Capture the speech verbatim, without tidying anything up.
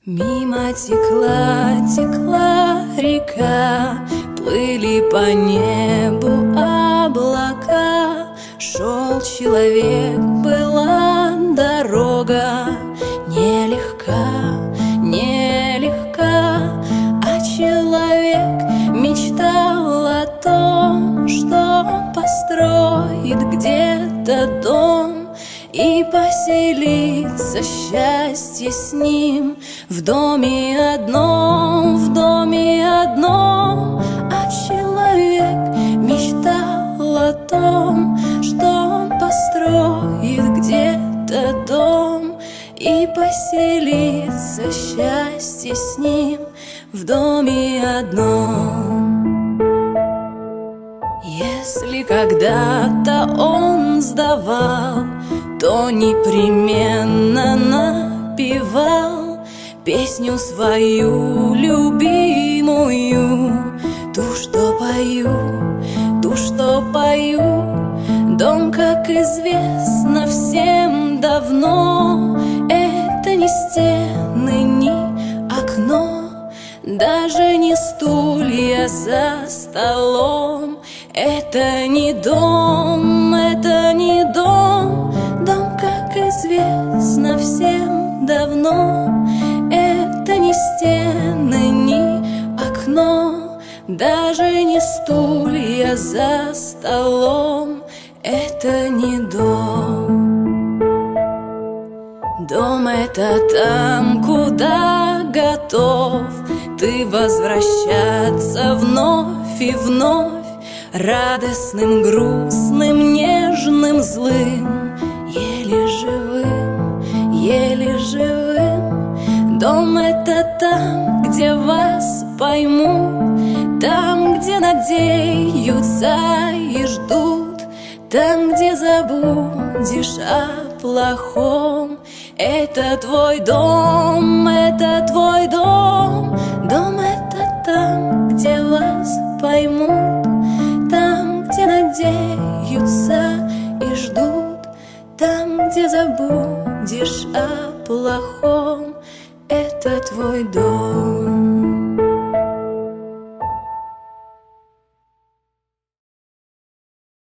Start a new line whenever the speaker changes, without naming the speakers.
Мимо текла, текла река, плыли по небу облака. Шел человек, была дорога нелегка, нелегка. А человек мечтал о том, что построит где-то дом и поселиться счастье с ним в доме одном, в доме одном. А человек мечтал о том, что он построит где-то дом и поселиться счастье с ним в доме одном. Если когда-то он сдавал, то непременно напевал песню свою любимую, ту, что пою, ту, что пою. Дом, как известно всем давно, это не стены, не окно, даже не стулья за столом. Это не дом, это не дом. Дом, как известно всем давно, это не стены, не окно, даже не стулья за столом. Это не дом. Дом — это там, куда готов ты возвращаться вновь и вновь, радостным, грустным, нежным, злым, еле живым, еле живым. Дом — это там, где вас поймут, там, где надеются и ждут, там, где забудешь о плохом. Это твой дом, это твой дом. Дом — это там, где вас поймут, там, где надеются и ждут, там, где забудешь о плохом. Это твой дом.